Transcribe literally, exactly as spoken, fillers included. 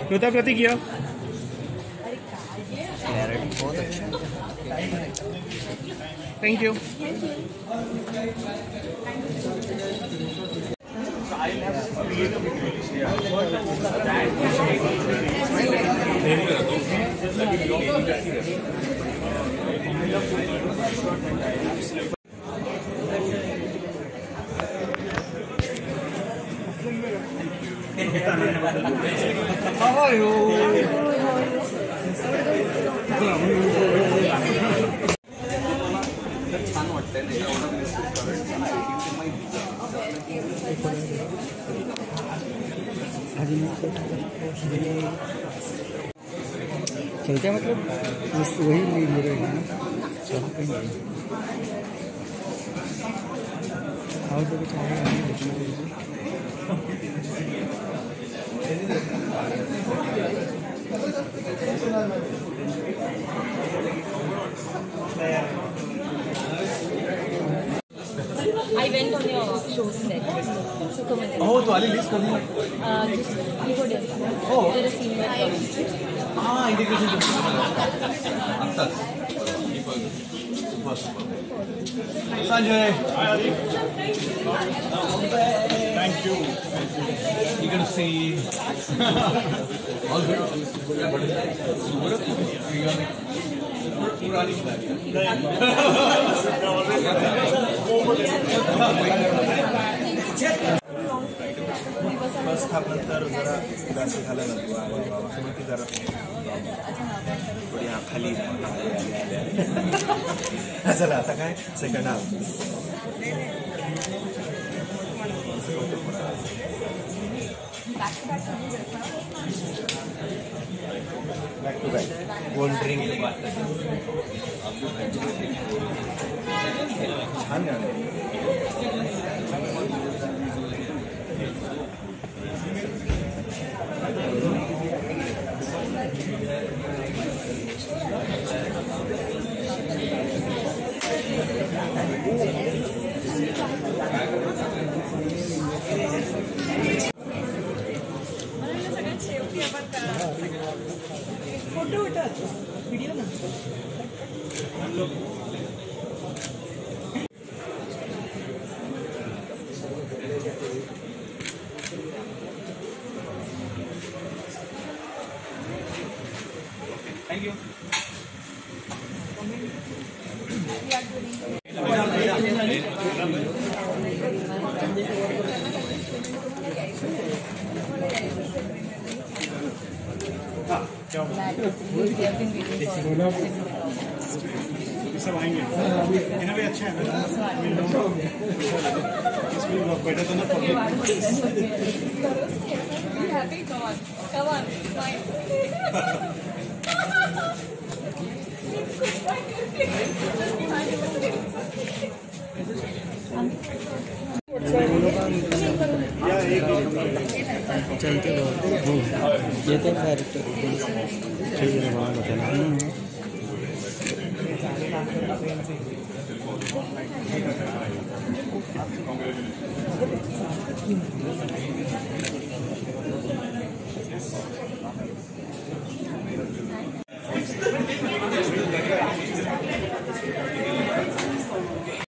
श्रोता प्रतिक्रिया thank you. How are you? छान वाटतंय नाही एवढं चलते मतलब वही ले रहे हैं चलो कहीं नहीं आओ तो कुछ आएगा I went on your show set. So come and oh तो वाली लिस्ट करनी है uh, just before this. Oh. There is scene where हाँ इंडिकेशन अच्छा Sanjay thank you you're gonna see all good Surat first half नंतर जरा उदासी झालं ना ती जरा थोडी हा खाली चला आता काय second half back to back one drink छान गाणं फोटो उठा व्हिडिओ नंतर thank you सब आएंगे इन भी अच्छा है इसमें बेटर तो ना happy. Come on, come on, smile. चलते ये तो कैरेक्टर ठीक है बात बताना